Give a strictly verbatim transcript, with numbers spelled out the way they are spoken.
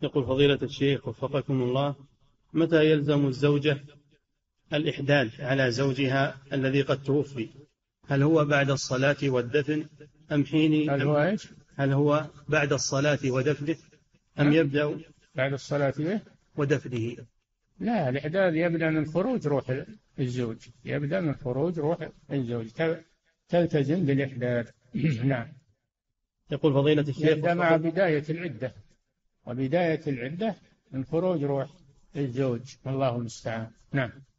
يقول فضيلة الشيخ وفقكم الله: متى يلزم الزوجة الإحداث على زوجها الذي قد توفي؟ هل هو بعد الصلاة والدفن أم حين هل هو إيش؟ هل هو بعد الصلاة ودفنه أم يبدأ بعد الصلاة به ودفنه؟ لا، الإحداث يبدأ من خروج روح الزوج، يبدأ من خروج روح الزوج، تلتزم بالإحداث. نعم. يقول فضيلة الشيخ: يبدأ مع بداية العدة، وبداية العدة من خروج روح الزوج، والله المستعان. نعم.